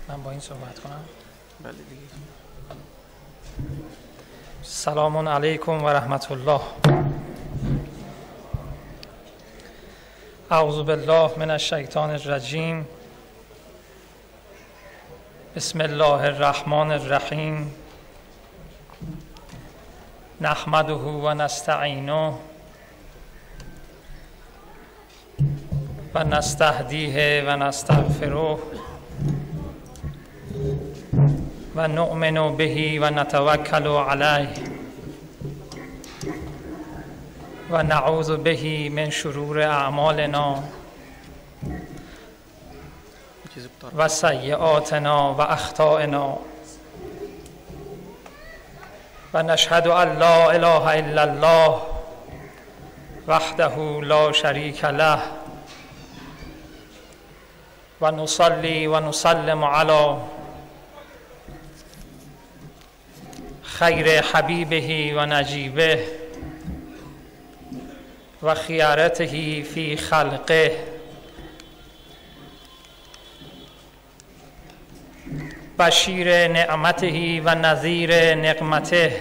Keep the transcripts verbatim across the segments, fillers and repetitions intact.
من با این صحبت کنم؟ بله دیگه. سلام علیکم و رحمت الله. اعوذ بالله من الشیطان الرجیم. بسم الله الرحمن الرحیم. نحمده و نستعینه و نستهدیه و نستغفره و نؤمن به و نتوکل علیه و نعوذ به من شرور اعمالنا و سیئاتنا و اخطائنا و نشهد ان لا اله الا الله وحده لا شریک له و نصلی و نسلم علی خیر حبیبه و نجیبه و خیارته فی خلقه بشیر نعمته و نذیر نقمته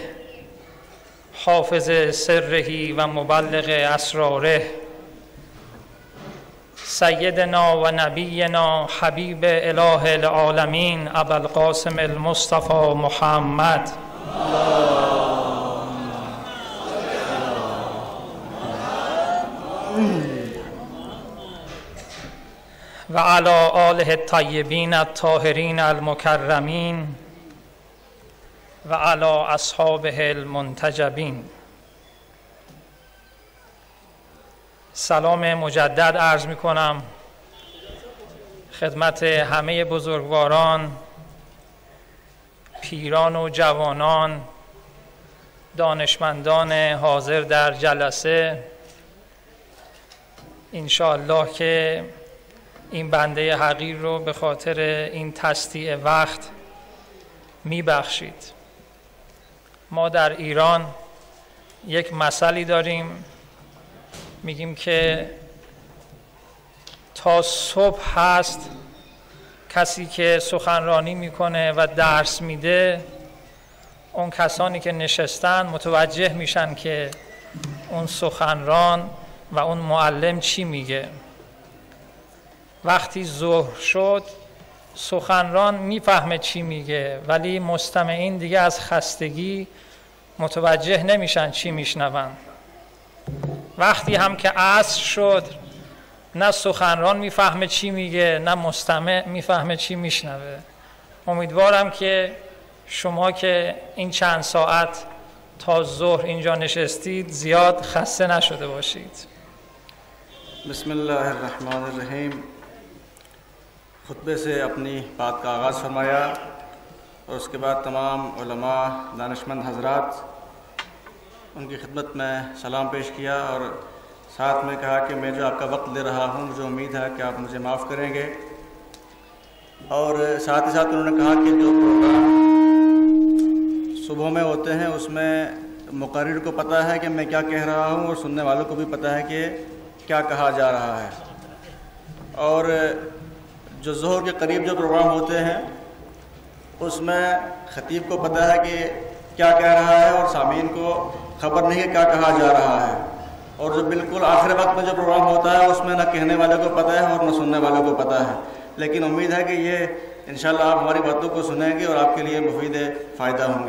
حافظ سره و مبلغ اسراره سیدنا و نبینا حبیب اله العالمین ابوالقاسم المصطفى محمد و علی آله الطیبین الطاهرین المکرمین و علی اصحابه المنتجبین. سلام مجدد عرض می کنم خدمت همه بزرگواران، پیران و جوانان، دانشمندان حاضر در جلسه. انشاءالله که این بنده حقیر رو به خاطر این تسطیع وقت می بخشید. ما در ایران یک مثلی داریم، میگیم که تا صبح هست کسی که سخنرانی میکنه و درس میده، اون کسانی که نشستن متوجه میشن که اون سخنران و اون معلم چی میگه. وقتی ظهر شد سخنران میفهمه چی میگه، ولی مستمعین دیگه از خستگی متوجه نمیشن چی میشنون. وقتی هم که عصر شد نه سخنران میفهمه چی میگه نه مستمع میفهمه چی میشنوه. امیدوارم که شما که این چند ساعت تا ظهر اینجا نشستید زیاد خسته نشده باشید. بسم الله الرحمن الرحیم. خطبے سے اپنی بات کا آغاز فرمایا اور اس کے بعد تمام علماء، دانشمند حضرات، ان کی خدمت میں سلام پیش کیا اور ساتھ میں کہا کہ میں جو آپ کا وقت لے رہا ہوں مجھے امید ہے کہ آپ مجھے معاف کریں گے. اور ساتھ ہی ساتھ انہوں نے کہا کہ جو پروگرام صبح میں ہوتے ہیں اس میں مقرر کو پتہ ہے کہ میں کیا کہہ رہا ہوں اور سننے والوں کو بھی پتہ ہے کہ کیا کہا جا رہا ہے. اور جو ظہر کے قریب جو پروگرام ہوتے ہیں اس میں خطیب کو پتہ ہے کہ کیا کہہ رہا ہے اور سامعین کو خبر نہیں ہے کیا کہا جا رہا ہے. اور جو بالکل آخر وقت میں جو پروگرام ہوتا ہے اس میں نہ کہنے والے کو پتہ ہے اور نہ سننے والوں کو پتہ ہے. لیکن امید ہے کہ یہ انشاءاللہ آپ ہماری باتوں کو سنیں گے اور آپ کے لیے مفید فائدہ ہوں گی.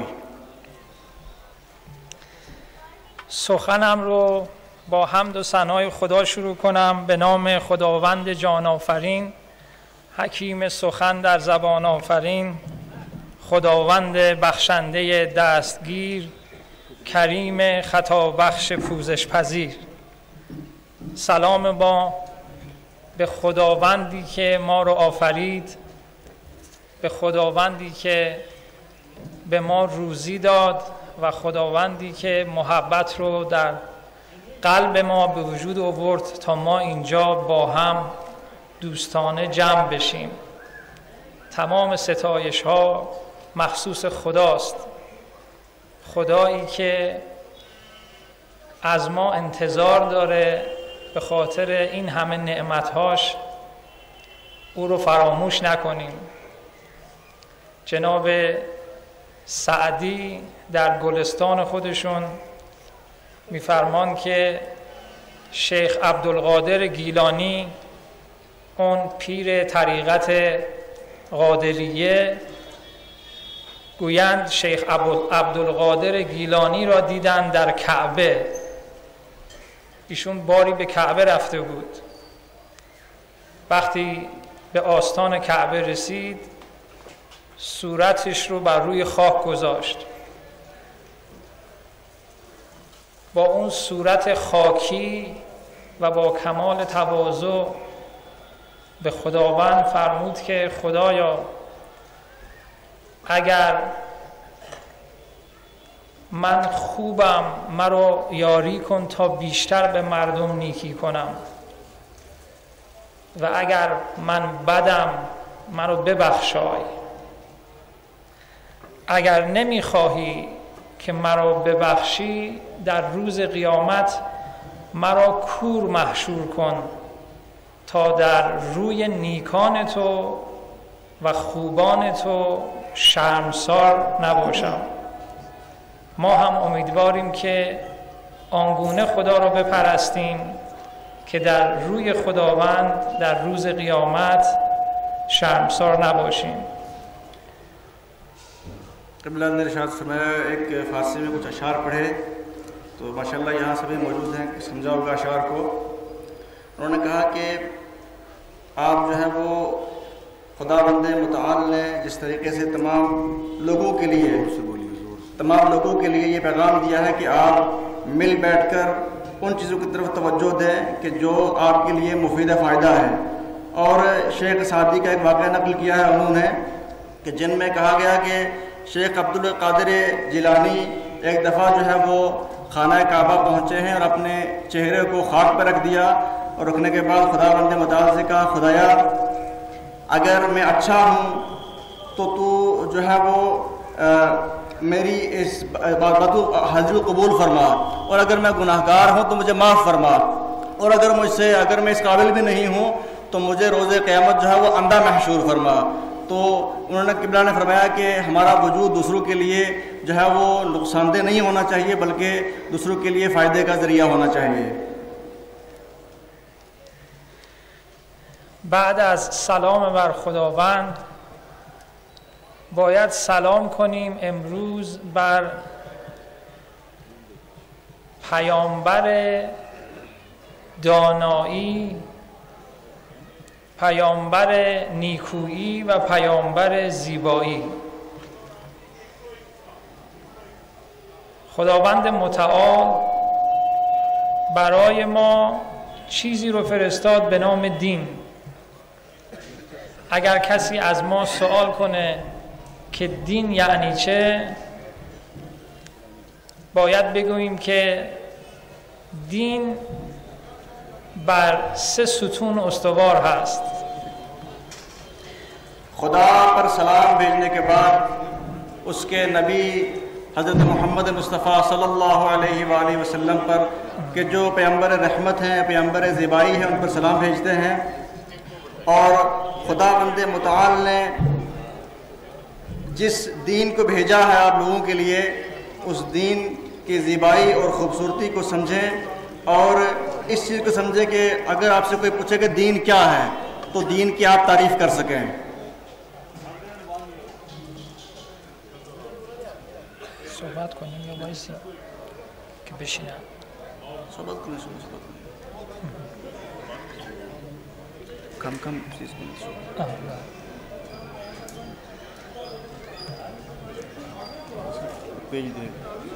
سخنم رو با حمد و ثنای خدا شروع کنم. به نام خداوند جان آفرین، حکیم سخن در زبان آفرین، خداوند بخشنده دستگیر، کریم خطا بخش پوزش پذیر. سلام با به خداوندی که ما رو آفرید، به خداوندی که به ما روزی داد و خداوندی که محبت رو در قلب ما به وجود آورد تا ما اینجا با هم دوستانه جمع بشیم. تمام ستایش ها مخصوص خداست، خدایی که از ما انتظار داره به خاطر این همه نعمتهاش او رو فراموش نکنیم جناب سعدی در گلستان خودشون میفرمان که شیخ عبدالقادر گیلانی، اون پیر طریقت قادریه، گویند شیخ عبدالقادر گیلانی را دیدن در کعبه. ایشون باری به کعبه رفته بود. وقتی به آستان کعبه رسید، صورتش رو بر روی خاک گذاشت. با اون صورت خاکی و با کمال تواضع به خداوند فرمود که خدایا، اگر من خوبم مرا یاری کن تا بیشتر به مردم نیکی کنم، و اگر من بدم مرا ببخشای. اگر نمیخواهی که مرا ببخشی، در روز قیامت مرا کور محشور کن تا در روی نیکان تو و خوبان تو شرمسار نباشم. ما هم امیدواریم که آنگونه خدا را بپرستیم که در روی خداوند در روز قیامت شرمسار نباشیم. قبلہ نے ارشاد فرمایا ایک فارسی میں کچھ اشعار پڑھے تو ماشاءاللہ یہاں سبھی موجود ہیں کہ سمجھا ہوگا اشعار کو. انہوں نے کہا کہ آپ جو ہیں وہ خدا بند متعال نے جس طریقے سے تمام لوگوں کے لیے تمام لوگوں کے لیے یہ پیغام دیا ہے کہ آپ مل بیٹھ کر ان چیزوں کی طرف توجہ دیں کہ جو آپ کے لیے مفید فائدہ ہے. اور شیخ سعدی کا ایک واقعہ نقل کیا ہے انہوں نے کہ جن میں کہا گیا کہ شیخ عبدالقادر جیلانی ایک دفعہ جو ہے وہ خانہ کعبہ پہنچے ہیں اور اپنے چہرے کو خاک پر رکھ دیا, اور رکھنے کے بعد خدا بند متعال سے کہا خدایا اگر میں اچھا ہوں تو تو جو ہے وہ آ, میری اس بات کو حاضر قبول فرما, اور اگر میں گناہ گار ہوں تو مجھے معاف فرما, اور اگر مجھ سے اگر میں اس قابل بھی نہیں ہوں تو مجھے روز قیامت جو ہے وہ اندھا محشور فرما. تو انہوں نے قبلہ نے فرمایا کہ ہمارا وجود دوسروں کے لیے جو ہے وہ نقصان دہ نہیں ہونا چاہیے بلکہ دوسروں کے لیے فائدے کا ذریعہ ہونا چاہیے. بعد از سلام بر خداوند باید سلام کنیم امروز بر پیامبر دانایی، پیامبر نیکویی و پیامبر زیبایی. خداوند متعال برای ما چیزی رو فرستاد به نام دین. اگر کسی از ما سوال کنه که دین یعنی چه، باید بگوییم که دین بر سه ستون استوار هست. خدا پر سلام بھیجنے کے بعد اس کے نبی حضرت محمد مصطفیٰ صلی اللہ علیہ وآلہ وسلم پر کہ جو پیغمبر رحمت ہیں، پیغمبر زیبائی ہیں، ان پر سلام بھیجتے ہیں. اور خدا بند متعال نے جس دین کو بھیجا ہے آپ لوگوں کے لیے، اس دین کی زیبائی اور خوبصورتی کو سمجھیں، اور اس چیز کو سمجھیں کہ اگر آپ سے کوئی پوچھے کہ دین کیا ہے تو دین کی آپ تعریف کر سکیں. صحبت کنیم یا بایستی که بشینم؟ صحبت کنیم شما صحبت کنیم کم کم چیز کنیم شما پیج دیں.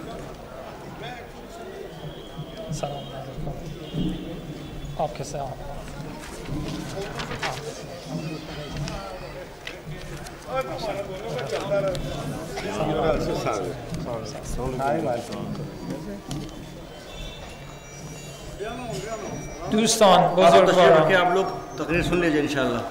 سلام علیکم. آپ کیسے ہیں؟ دوستان بزرگواران، آپ لوگ تقریر سن لیجئے انشاءاللہ.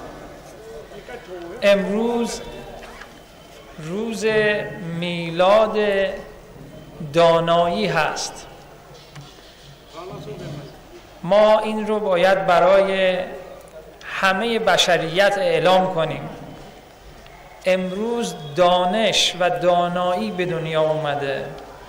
امروز روز میلاد دانایی هست. ما این رو باید برای همه بشریت اعلام کنیم. امروز دانش و دانایی به دنیا اومده.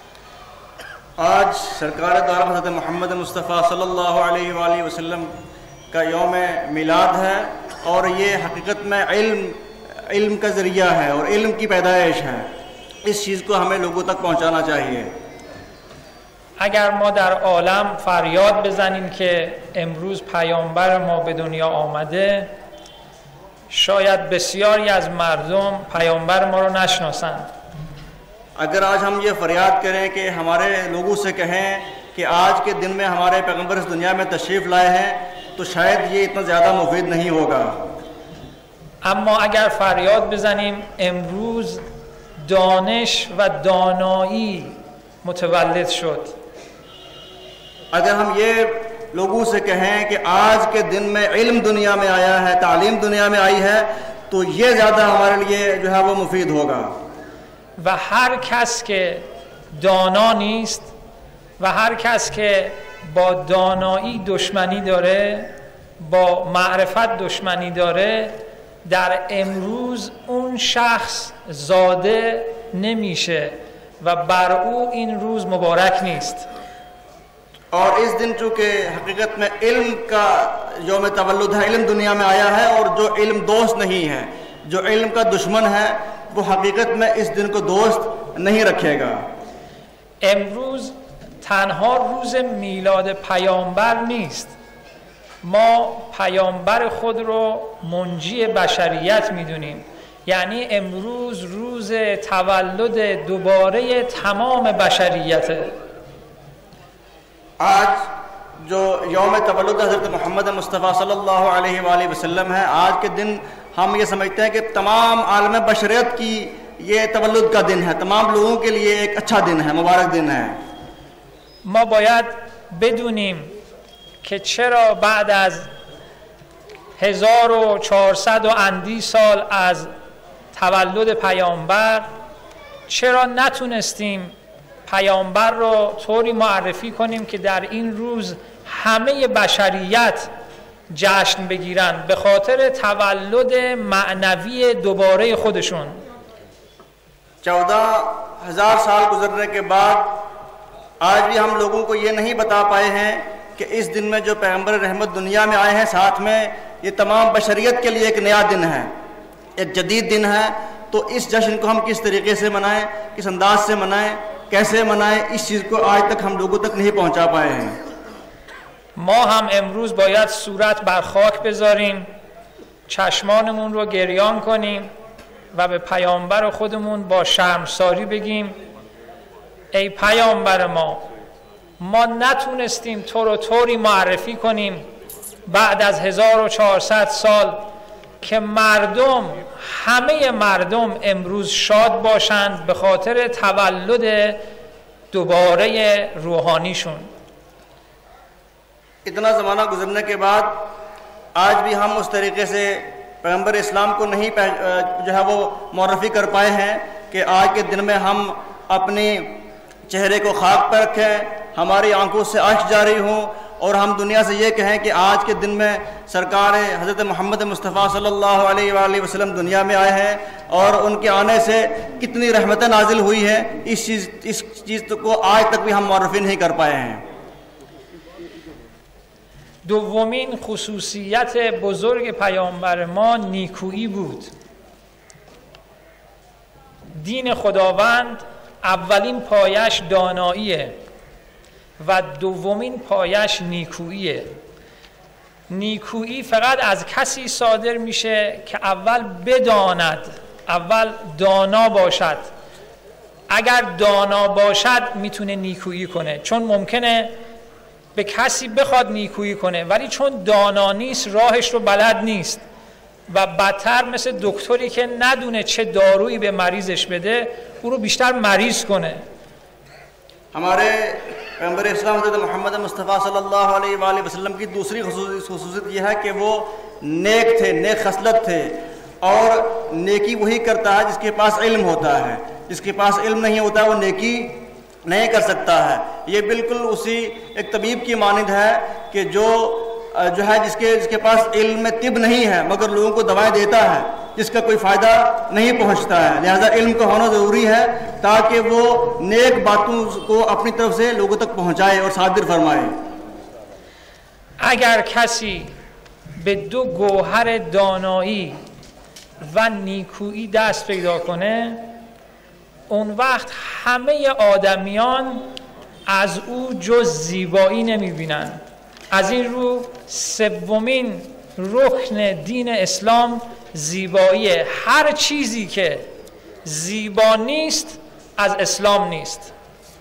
आज सरकार दार हज़रत मोहम्मद मुस्तफ़ा सल्लल्लाहु अलैहि वाली वसल्लम का यौम मिलाद है और ये हकीकत में इल्म इल्म का ज़रिया है और इल्म की पैदाइश है। इस चीज़ को हमें लोगों तक पहुंचाना चाहिए। اگر ما در عالم فریاد بزنیم که امروز پیامبر ما به دنیا آمده، شاید بسیاری از مردم پیامبر ما رو نشناسند. अगर आज हम ये फरियाद करें कि हमारे लोगों से कहें कि आज के दिन में हमारे पैगंबर इस दुनिया में तशरीफ़ लाए हैं, तो शायद ये इतना ज़्यादा मुफीद नहीं होगा। اما اگر فریاد بزنیم امروز دانش و دانایی متولد شد، अगर हम ये लोगों से कहें कि आज के दिन में इल्म दुनिया में आया है, तालीम दुनिया में आई है, तो ये ज़्यादा हमारे लिए जो है वो मुफीद होगा। و هر کس که دانا نیست و هر کس که با دانایی دشمنی داره، با معرفت دشمنی داره، در امروز اون شخص زاده نمیشه و بر او این روز مبارک نیست. और इस दिन चूँकि हकीकत में इल्म का यौम तवल्लुद है, इल्म दुनिया में आया है, और जो इल्म दोस्त नहीं है, जो इल्म का दुश्मन है, वो हकीकत में इस दिन को दोस्त नहीं रखेगा। امروز تنها روز میلاد پیامبر نیست، ما پیامبر خود رو منجی بشریت میدونیم. یعنی امروز روز تولد دوباره تمام بشریته. आज जो यौम तवल्लुद हज़रत मोहम्मद मुस्तफ़ा सल्लल्लाहु अलैहि वसल्लम है, आज के दिन हम ये समझते हैं कि तमाम आलम बशरियत की ये तवल्लुद का दिन है, तमाम लोगों के लिए एक अच्छा दिन है, मुबारक दिन है। ما باید بدونیم که چرا بعد از هزار و چهارصد و اندی سال از تولد پیامبر چرا نتونستیم پیامبر رو طوری معرفی کنیم که در این روز همه بشریت جشن بگیرن به خاطر تولد معنوی دوباره خودشون. चौदह हजार साल गुजरने के बाद आज भी हम लोगों को ये नहीं बता पाए हैं कि इस दिन में जो पैगंबर रहमत दुनिया में आए हैं, साथ में ये तमाम बशरियत के लिए एक नया दिन है, एक जदीद दिन है। तो इस जश्न को हम किस तरीके से मनाएं, किस अंदाज से मनाएं, कैसे मनाएं, इस चीज़ को आज तक हम लोगों तक नहीं पहुंचा पाए हैं। ما هم امروز باید صورت بر خاک بذاریم، چشمانمون رو گریان کنیم و به پیامبر خودمون با شرمساری بگیم ای پیامبر ما، ما نتونستیم تو رو طوری معرفی کنیم بعد از هزار و چهارصد سال که مردم، همه مردم امروز شاد باشند به خاطر تولد دوباره روحانیشون. इतना ज़माना गुजरने के बाद आज भी हम उस तरीके से पैगंबर इस्लाम को नहीं जो है वो मुअर्रफी कर पाए हैं कि आज के दिन में हम अपने चेहरे को खाक पर रखें, हमारी आंखों से आंख जारी हों और हम दुनिया से ये कहें कि आज के दिन में सरकार हज़रत मोहम्मद मुस्तफ़ा सल्लल्लाहु अलैहि वसल्लम दुनिया में आए हैं और उनके आने से कितनी रहमतें नाजिल हुई हैं। इस चीज़ इस चीज़ को आज तक भी हम मुअर्रफी नहीं कर पाए हैं। دومین خصوصیت بزرگ پیامبر ما نیکویی بود. دین خداوند اولین پایش داناییه و دومین پایش نیکوییه. نیکویی فقط از کسی صادر میشه که اول بداند، اول دانا باشد. اگر دانا باشد میتونه نیکویی کنه، چون ممکنه به کسی بخواد نیکویی کنه ولی چون دانا نیست راهش رو بلد نیست و بدتر مثل دکتری که ندونه چه دارویی به مریضش بده او رو بیشتر مریض کنه. हमारे पैगंबर इस्लाम हज़रत मोहम्मद मुस्तफ़ा सल्लल्लाहु अलैहि वसल्लम की दूसरी ख़ुसूसियत यह है कि वो नेक थे, नेक खसलत थे और नेकी वही करता है जिसके पास इल्म होता है। जिसके पास इल्म नहीं होता वो नेकी नहीं कर सकता है। ये बिल्कुल उसी एक तबीब की मानद है कि जो जो है जिसके जिसके पास इल्म में तिब नहीं है मगर लोगों को दवाएं देता है, जिसका कोई फ़ायदा नहीं पहुंचता है। लिहाजा इल्म का होना ज़रूरी है ताकि वो नेक बातों को अपनी तरफ से लोगों तक पहुंचाए और सादिर फरमाए। اگر کسی به دو گوهر دانایی و نیکویی دست پیدا کنه، اون وقت همه آدمیان از او جز زیبایی نمیبینن. از این رو سومین رکن دین اسلام زیباییه. هر چیزی که زیبا نیست از اسلام نیست.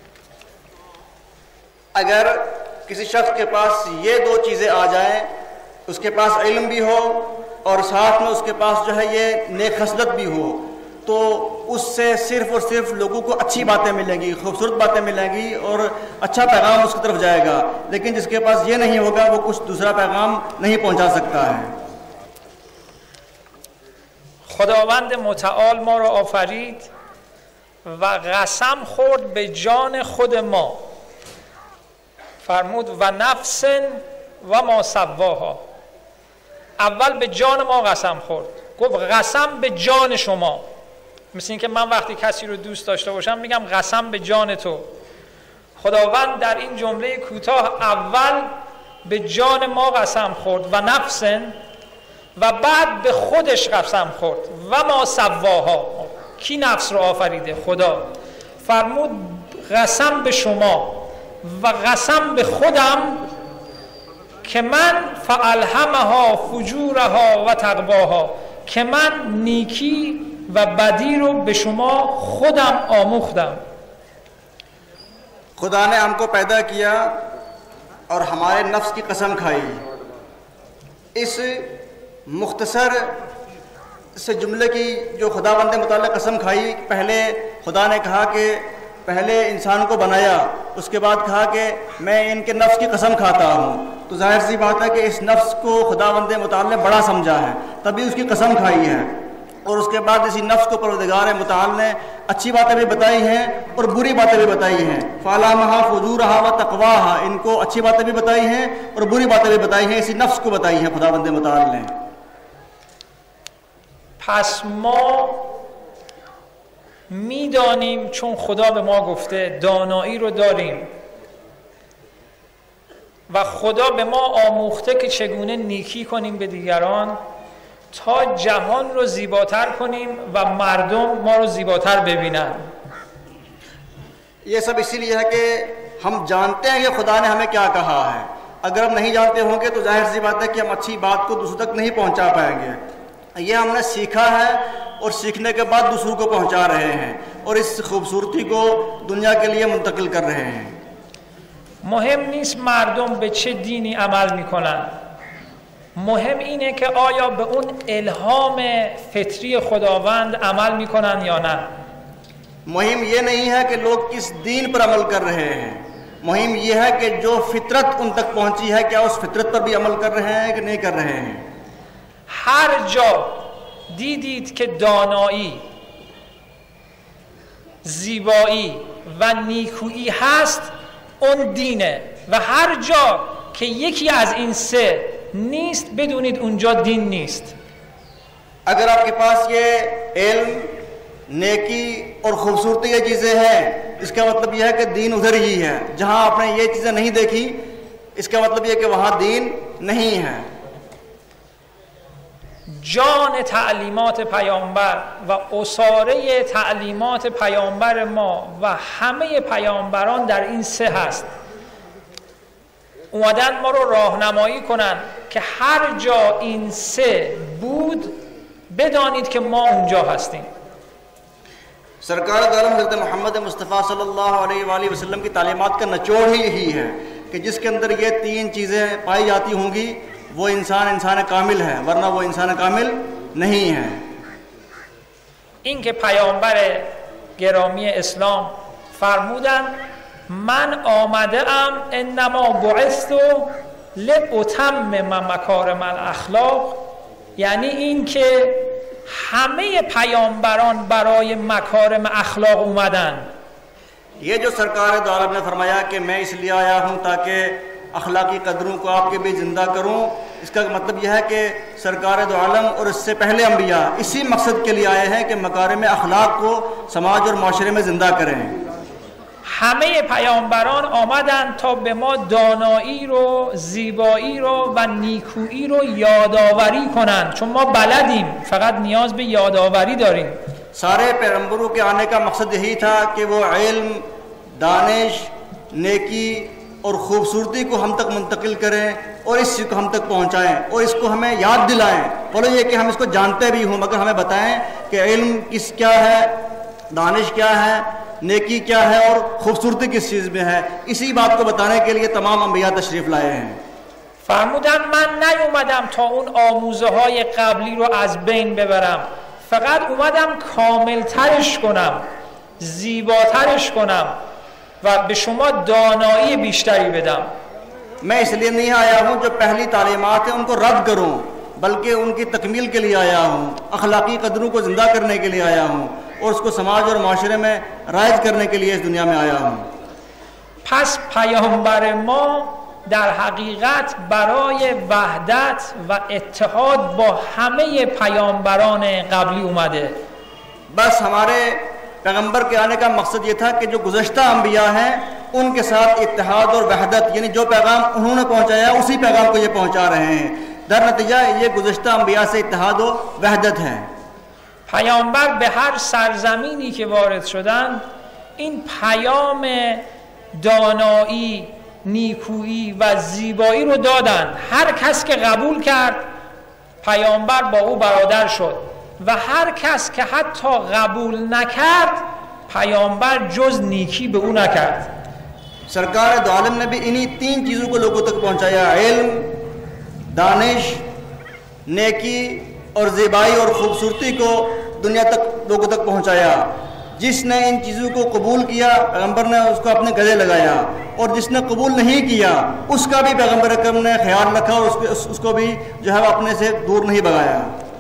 اگر किसी शख्स के पास ये दो चीज़ें आ जाएं, उसके पास इल्म भी हो और साथ में उसके पास जो है ये नेक खसलत भी हो, तो उससे सिर्फ और सिर्फ लोगों को अच्छी बातें मिलेंगी, खूबसूरत बातें मिलेंगी और अच्छा पैगाम उसकी तरफ जाएगा। लेकिन जिसके पास ये नहीं होगा वो कुछ दूसरा पैगाम नहीं पहुंचा सकता है। خداوند متعال ما را آفرید و قسم خورد به جان خود ما، فرمود و نفس و ما سواها. اول به جان ما قسم خورد، گفت قسم به جان شما. مثل این که من وقتی کسی رو دوست داشته باشم میگم قسم به جان تو. خداوند در این جمله کوتاه اول به جان ما قسم خورد و نفس و بعد به خودش قسم خورد و ما سواها. کی نفس رو آفریده؟ خدا. فرمود قسم به شما و قسم به خودم که من فالهمها فجورها و تقواها، که من نیکی و بدی رو به شما خودم آموختم. खुदा ने हमको पैदा किया और हमारे नफ्स की कसम खाई। इस मुख्तसर से जुमले की जो खुदावंद मुताल्लिक़ कसम खाई, पहले खुदा ने कहा कि पहले इंसान को बनाया, उसके बाद कहा कि मैं इनके नफ्स की कसम खाता हूँ। तो जाहिर सी बात है कि इस नफ्स को खुदावंद मुताल ने बड़ा समझा है, तभी उसकी कसम खाई है। और उसके बाद इसी नफ्स को परवरदिगार मुताल ने अच्छी बातें भी बताई हैं और बुरी बातें भी बताई हैं। फ़ालामहा फ़ुजूरहा व तक़वाहा, इनको अच्छी बातें भी बताई हैं और बुरी बातें भी बताई हैं, इसी नफ्स को बताई हैं खुदावंद मुताल ने। پس ما میدانیم چون خدا به ما گفته دانایی رو داریم و خدا به ما آموخته که چگونه نیکی کنیم به دیگران تا جهان رو زیباتر کنیم و مردم ما رو زیباتر ببینن. ये सब इसीलिए है कि हम जानते हैं कि खुदा ने हमें क्या कहा है। अगर हम नहीं जानते होंगे तो जाहिर सी बात है कि हम अच्छी बात को दूसरों तक नहीं पहुंचा पाएंगे। ये हमने सीखा है और सीखने के बाद दूसरों को पहुंचा रहे हैं और इस खूबसूरती को दुनिया के लिए मुंतकिल कर रहे हैं। مهم نیست مردم به چه دینی عمل میکنن، مهم اینه که آیا به اون الهام فطری خداوند عمل میکنن یا نه. मुहिम ये नहीं है कि लोग किस दीन पर अमल कर रहे हैं, मुहिम ये है कि जो फितरत उन तक पहुंची है क्या उस फितरत पर भी अमल कर रहे हैं कि नहीं कर रहे हैं। هر جا دیدید که دانایی، زیبایی و نیکویی هست اون دینه و هر جا که یکی از این سه نیست بدونید اونجا دین نیست. अगर आपके पास ये इल्म, नेकी और खूबसूरती ये चीज़ें हैं, इसका मतलब यह है कि दीन उधर ही है। जहाँ आपने ये चीज़ें नहीं देखी इसका मतलब यह कि वहाँ दीन नहीं है। جان تعلیمات پیامبر و اساره تعلیمات پیامبر ما و همه پیامبران در این سه هست. اومدن ما رو راهنمایی کنن که هر جا این سه بود بدانید که ما اونجا هستیم. सरकार आलम हज़रत मोहम्मद मुस्तफ़ा सल्लल्लाहु अलैहि वसल्लम की तालीमात का निचोड़ ही यही है कि जिसके अंदर ये तीन चीज़ें पाई जाती होंगी वो इंसान इंसान कामिल है, वरना वो इंसान कामिल नहीं है। این که پیامبر گرامی اسلام فرمودن من آمده ام انما بعثت لاتمم مکارم الاخلاق، یعنی این که همه پیامبران برای مکارم اخلاق اومدن. ये जो सरकार दो आलम ने फरमाया कि मैं इसलिए आया हूँ ताकि अखलाकी कदरों को आपके भी ज़िंदा करूँ, इसका मतलब यह है कि सरकार दो आलम और इससे पहले अंबिया इसी मकसद के लिए आए हैं कि मकारिम अखलाक को समाज और माशरे में ज़िंदा करें। همه پیامبران آمدند تا به ما دانایی رو، زیبایی رو و نیکویی رو یادآوری کنند، چون ما بلدیم، فقط نیاز به یادآوری داریم. सारे पैगंबरों के आने का मकसद यही था कि वो इल्म, दानिश, नेकी और ख़ूबसूरती को हम तक मुंतकिल करें और इस चीज़ को हम तक पहुँचाएँ और इसको हमें याद दिलाएँ। बोलो ये कि हम इसको जानते भी हों मगर हमें बताएं कि इल्म किस क्या है, दानिश क्या है, नेकी क्या है और ख़ूबसूरती किस चीज़ में है। इसी बात को बताने के लिए तमाम अंबिया तशरीफ़ लाए हैं। فرمودن من نیومدم تا اون آموزه های قبلی رو از بین ببرم، فقط اومدم کامل ترش کنم، زیباترش کنم و به شما دانایی بیشتری بدم. मैं इसलिए नहीं आया हूँ जो पहली तालीमात है उनको रद्द करूँ, बल्कि उनकी तकमील के लिए आया हूँ, अखलाकी कदरों को ज़िंदा करने के लिए आया हूँ और उसको समाज और माशरे में राइज करने के लिए इस दुनिया में आया हूँ। پس پیامبر ما در حقیقت برای وحدت و اتحاد با همه پیامبران قبلی اومده. बस हमारे पैगंबर के आने का मकसद ये था कि जो गुज़श्ता अंबिया हैं उनके साथ इत्तेहाद और वहदत, यानी जो पैगाम उन्होंने पहुंचाया उसी पैगाम को ये पहुंचा रहे हैं। दर नतीजा ये गुज़श्ता अंबिया से इत्तेहाद और वहदत है। پیامبر به هر سرزمینی که وارد شدند این پیام دانایی، نیکویی و زیبایی رو دادند. هر کس که قبول کرد پیامبر با او برادر شد و هر کس که حتی قبول نکرد پیامبر جز نیکی به او نکرد. सरकार दो आलम ने भी इन्हीं तीन चीज़ों को लोगों तक पहुंचाया, इल्म, दानिश, नेकी और ज़िबाई और ख़ूबसूरती को दुनिया तक लोगों तक पहुंचाया। जिसने इन चीज़ों को कबूल किया पैगंबर ने उसको अपने गले लगाया और जिसने कबूल नहीं किया उसका भी पैगंबर अकरम ने ख्याल रखा और उसको, उस, उसको भी जो है अपने से दूर नहीं भगाया।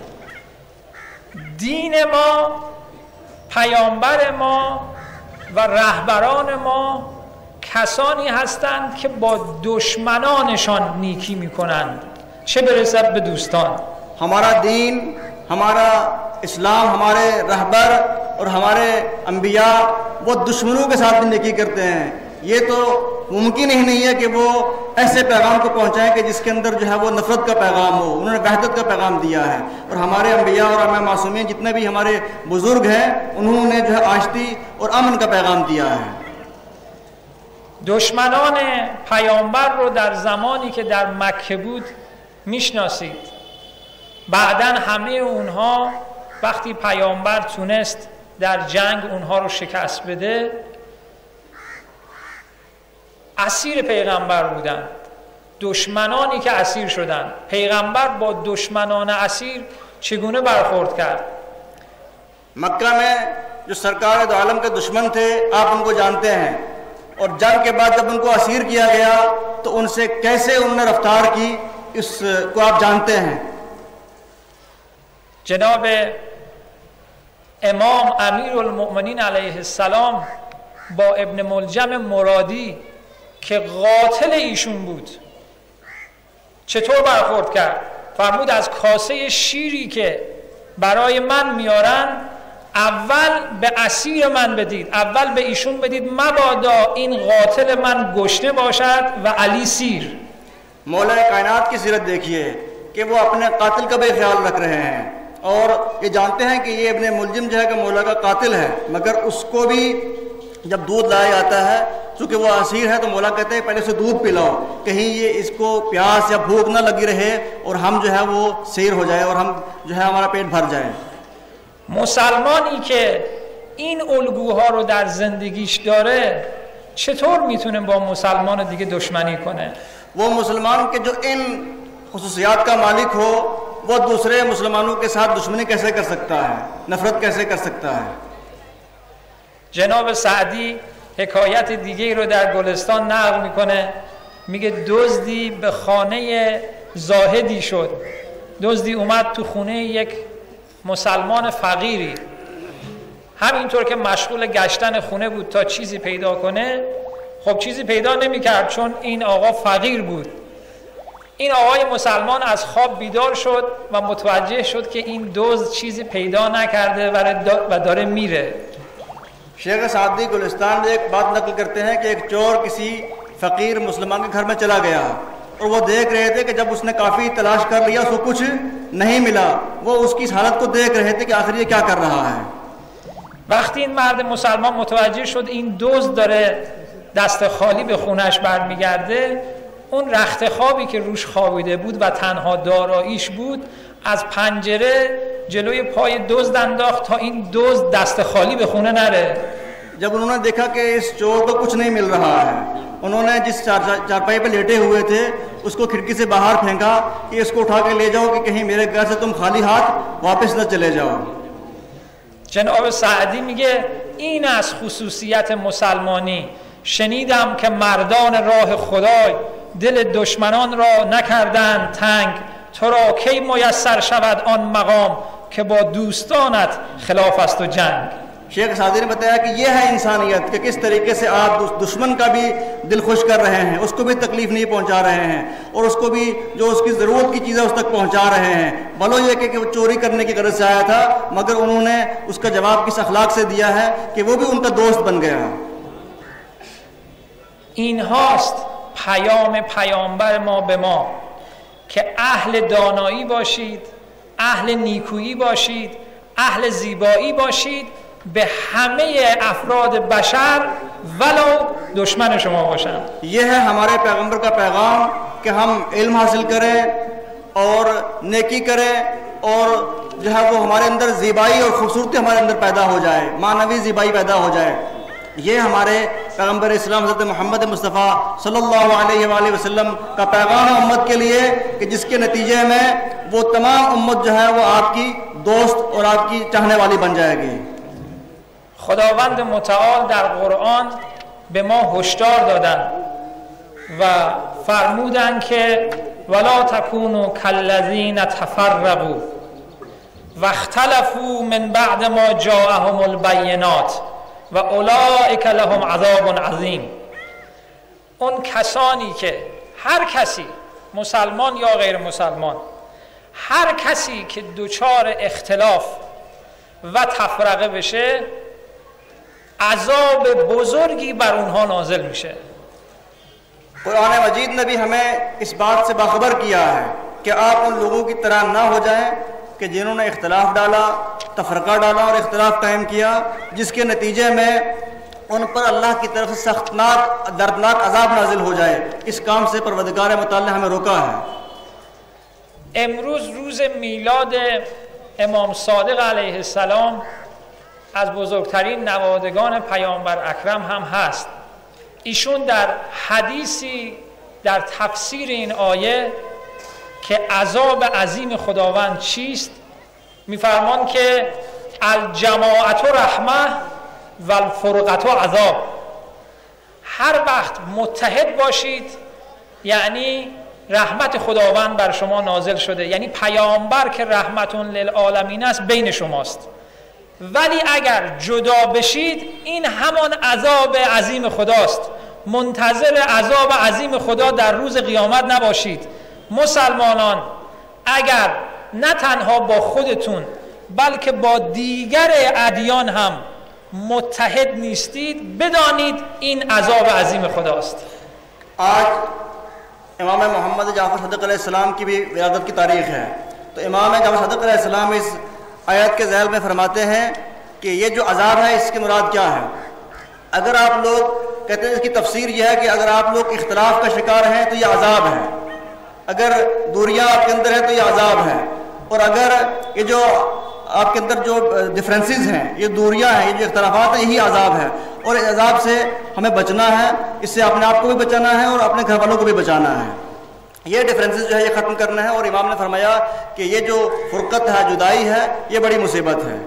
دین ما، پیامبر ما و رهبران ما کسانی هستند که با دشمنانشان نیکی میکنند، چه برسد به دوستان. हमारा दीन, हमारा इस्लाम, हमारे रहबर और हमारे अंबिया वो दुश्मनों के साथ भी नेकी करते हैं। ये तो मुमकिन ही नहीं है कि वो ऐसे पैगाम को पहुंचाएं कि जिसके अंदर जो है वो नफ़रत का पैगाम हो। उन्होंने वहदत का पैगाम दिया है और हमारे अंबिया और हमारे मासूमीन जितने भी हमारे बुज़ुर्ग हैं उन्होंने जो है आश्ती और अमन का पैगाम दिया है। دشمنان پیامبر رو در زمانی که در مکه بود میشناسید. بعداً همه اونها وقتی پیامبر تونست در جنگ اونها رو شکست بده اسیر پیغمبر بودند. دشمنانی که اسیر شدند، پیغمبر با دشمنان اسیر چگونه برخورد کرد؟ मक्का में जो सरकार दो आलम के दुश्मन थे आप उनको जानते हैं और जंग के बाद जब उनको असीर किया गया तो उनसे कैसे उन्होंने रफ्तार की इसको आप जानते हैं। جناب امام امیرالمؤمنین علیه السلام با ابن ملجم مرادی که قاتل ایشون بود چطور برخورد کرد؟ فرمود از کاسه شیری که برای من میارن اول به اسیر من بدید، اول به ایشون بدید مبادا این قاتل من گشنه باشد و علی سیر. मौला कायनात की सीरत देखिए कि वो अपने कातिल का भी ख्याल रख रहे हैं और ये जानते हैं कि ये इब्ने मुलजिम जो है कि मौला का कातिल है, मगर उसको भी जब दूध लाया जाता है चूँकि वो असीर है तो मौला कहते हैं पहले से दूध पिलाओ, कहीं ये इसको प्यास या भूख ना लगी रहे और हम जो है वो सैर हो जाए और हम जो है हमारा पेट भर जाए। مسلمانی که این الگوها رو در زندگیش داره چطور میتونه با مسلمان دیگه دشمنی کنه؟ वो मुसलमान के जो इन खुसूसियात का मालिक हो वो दूसरे मुसलमानों के साथ दुश्मनी कैसे कर सकता है, नफरत कैसे कर सकता है। جناب سعدی حکایت دیگه رو در گلستان نقل میکنه، میگه دزدی به خانه زاهدی شد. دزدی اومد تو خونه یک مسلمان فقیری، همینطور که مشغول گشتن خونه بود تا چیزی پیدا کنه، خب چیزی پیدا نمی‌کرد چون این آقا فقیر بود. این آقای مسلمان از خواب بیدار شد و متوجه شد که این دزد چیزی پیدا نکرده و داره میره. शेख सादी गुलिस्तान में एक बात नकल करते हैं कि एक चोर किसी फ़कीर मुसलमान के घर में चला गया और वो देख रहे थे कि जब उसने काफ़ी तलाश कर लिया उसको कुछ नहीं मिला, वो उसकी हालत को देख रहे थे कि आखिर ये क्या कर रहा है. وقتی این مرد مسلمان متوجه شد این دزد داره دست خالی به خونش برمیگرده، اون رخت خوابی که روش خوابیده بود و تنها داراییش بود از پنجره جلوی پای دزد انداخت تا این دزد دست خالی به خونه نره. जब उन्होंने देखा कि इस चोर को कुछ नहीं मिल रहा है, उन्होंने जिस चारपाई पर लेटे हुए थे उसको खिड़की से बाहर फेंका कि इसको उठा के ले जाओ कि कहीं मेरे घर से तुम खाली हाथ वापस न चले जाओ. جناب سعدی میگه این از خصوصیت مسلمانی. شنیدم که مردان راه خدای دل دشمنان را نکردند تنگ، تو را کی میسر شود آن مقام که با دوستانت خلاف است و جنگ. शेख सादी ने बताया कि यह है इंसानियत कि किस तरीके से आप दुश्मन का भी दिल खुश कर रहे हैं, उसको भी तकलीफ नहीं पहुंचा रहे हैं और उसको भी जो उसकी ज़रूरत की चीज़ें उस तक पहुंचा रहे हैं. भलो ये कि वो चोरी करने की गरज से आया था मगर उन्होंने उसका जवाब किस अखलाक से दिया है कि वो भी उनका दोस्त बन गया. این هاست پیام پیامبر ما به ما که اهل دانایی باشید، اهل نیکویی باشید، اهل زیبایی باشید به همه افراد بشر ولو دشمن شما باشند. ये है हमारे पैगंबर का पैगाम कि हम इल्म हासिल करें और नेकी करें और जो है वो हमारे अंदर ज़िबाई और खूबसूरती हमारे अंदर पैदा हो जाए, मानवी ज़िबाई पैदा हो जाए. ये हमारे पैगंबर इस्लाम हज़रत मोहम्मद मुस्तफ़ा सल्लल्लाहु अलैहि वसल्लम का पैगाम है उम्मत के लिए कि जिसके नतीजे में वो तमाम उम्मत जो है वो आपकी दोस्त और आपकी चाहने वाली बन जाएगी. خداوند متعال در قرآن به ما هشدار دادن و فرمودن که ولا تکونوا کالذین تفرقوا واختلفوا من بعد ما جاءهم البینات و اولئک لهم عذاب عظیم. اون کسانی که هر کسی مسلمان یا غیر مسلمان، هر کسی که دچار اختلاف و تفرقه بشه عذاب بزرگی بر اونها نازل میشه. कुरान मजीद ने भी हमें इस बात से बाखबर किया है कि आप उन लोगों की तरह ना हो जाएं कि जिन्होंने इख्तलाफ डाला, तफरका डाला और इख्तलाफ कायम किया, जिसके नतीजे में उन पर अल्लाह की तरफ से सख्तनाक दर्दनाक अजाब नाजिल हो जाए. इस काम से परवरदिगार मुताल ने हमें रोका है. امروز روز میلاد امام صادق علیه السلام از بزرگترین نوادگان پیامبر اکرم هم هست. ایشون در حدیثی در تفسیر این آیه که عذاب عظیم خداوند چیست میفرمان که الجماعت رحمه و الفرقت عذاب. هر وقت متحد باشید یعنی رحمت خداوند بر شما نازل شده، یعنی پیامبر که رحمتون للعالمین است بین شماست. ولی اگر جدا بشید این همان عذاب عظیم خداست. منتظر عذاب عظیم خدا در روز قیامت نباشید. مسلمانان اگر نه تنها با خودتون بلکه با دیگر ادیان هم متحد نیستید بدانید این عذاب عظیم خداست. आज इमाम मोहम्मद जाफ़र सदक़ अलैहिस्सलाम की भी विलादत की तारीख़ है. तो इमाम जाफ़र सदक़ अलैहिस्सलाम इस आयत के ज़ैल में फरमाते हैं कि ये जो अज़ाब है इसकी मुराद क्या है. अगर आप लोग कहते हैं इसकी तफसीर यह है कि अगर आप लोग इख्तलाफ का शिकार हैं तो ये अज़ाब है, अगर दूरियां आपके अंदर है तो ये अज़ाब है, और अगर ये जो आपके अंदर जो डिफरेंसेस हैं ये दूरियां हैं, ये जो इख्तलाफात हैं यही अज़ाब है. और इस अज़ाब से हमें बचना है, इससे अपने आप को भी बचाना है और अपने घर वालों को भी बचाना है. ये डिफरेंसेस जो है ये ख़त्म करना है. और इमाम ने फरमाया कि ये जो फुरकत है, जुदाई है, ये बड़ी मुसीबत है.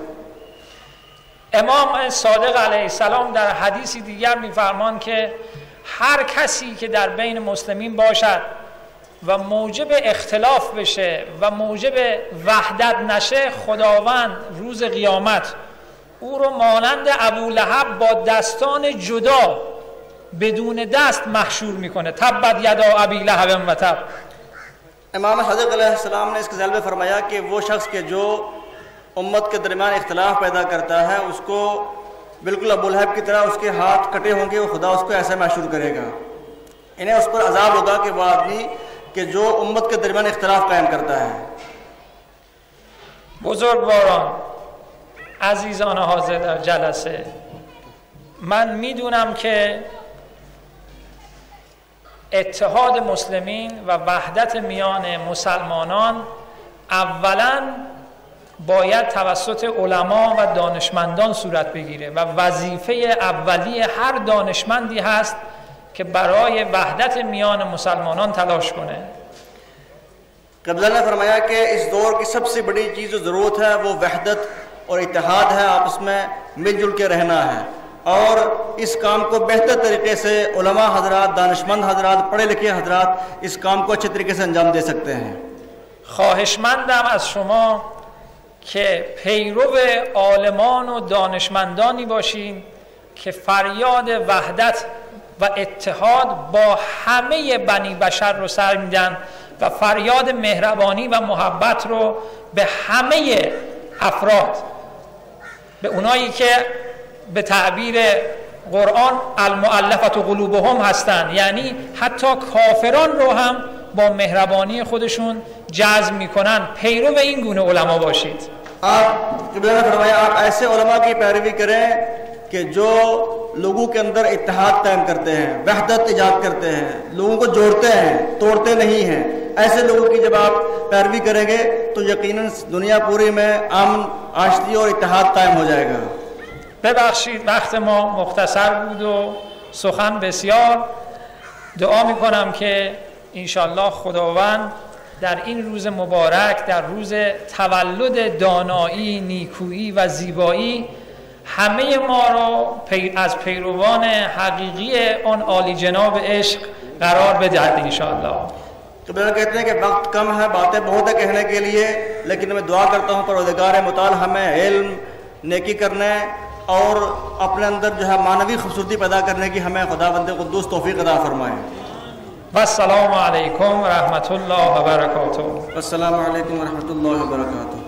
امام صادق علیه السلام در حدیثی دیگر می‌فرمان که هر کسی که در بین مسلمین باشد و موجب اختلاف بشه و موجب وحدت نشه خداوند روز قیامت او رو مانند ابولهب با دستان جدا بدون دست محشور میکنه. تبت یدا ابی لهب و تب. इमाम सादिक़ अलैहिस्सलाम ने इसके ज़िक्र में फरमाया कि वो शख्स के जो उम्मत के दरमियान इख्तिलाफ पैदा करता है उसको बिल्कुल अबू लहब की तरह उसके हाथ कटे होंगे, वो खुदा उसको ऐसा महसूस करेगा। इन्हें उस पर अजाब होगा कि वह आदमी कि जो उम्मत के दरमियान इख्तिलाफ कायम करता है। بزرگواران، عزیزان حاضر در جلسه، من میدونم که اتحاد مسلمین و وحدت میان مسلمانان اولا باید توسط علما و دانشمندان صورت بگیره و وظیفه اولی هر دانشمندی هست که برای وحدت میان مسلمانان تلاش کنه. क़िबला ने फरमाया कि इस दौर की सबसे बड़ी चीज़ जो ज़रूरत है वो वहदत और इत्तेहाद है, आपस में मिलजुल के रहना है और इस काम को बेहतर तरीके से उलमा हजरात, दानिशमंद हजरात, पढ़े लिखे हजरात इस काम को अच्छे तरीके से अंजाम दे सकते हैं। خواهشمندم از شما که پیرو عالمان و دانشمندانی باشین که فریاد وحدت و اتحاد با همه بنی بشر رو سر میدن و فریاد مهربانی و محبت رو به همه افراد، به اونایی که به تعبیر قرآن المؤلفة قلوبهم هستن، یعنی حتی کافران رو هم با مهربانی خودشون جذب میکنن. پیرو این گونه علما باشید. आप क़िबला ने फरमाया आप ऐसे उलमा की पैरवी करें कि जो लोगों के अंदर इत्तेहाद कायम करते हैं, वहदत इजाद करते हैं, लोगों को जोड़ते हैं, तोड़ते नहीं हैं। ऐसे लोगों की जब आप पैरवी करेंगे तो यकीनन दुनिया पूरी में अमन, आशती और इत्तेहाद कायम हो जाएगा। ببخشید وقت ما مختصر بود و سخن بسیار. دعا میکنم که انشالله خداوند در این روز مبارک، در روز تولد دانایی، نیکویی و زیبایی، همه ما رو پی از پیروان حقیقی آن عالی جناب عشق قرار بدهد انشاءالله. क़िबला कहते हैं कि वक्त कम है, बातें बहुत है कहने के लिए, लेकिन मैं दुआ करता हूँ परवरदिगार मुताल हमें इल्म, नेकी करने और अपने अंदर जो है मानवी खूबसूरती पैदा करने की हमें खुदावंद कुद्दूस तौफीक अता फरमाए। अस्सलामु अलैकुम व रहमतुल्लाहि व बरकातुहू। अस्सलामु अलैकुम व रहमतुल्लाहि व बरकातुहू।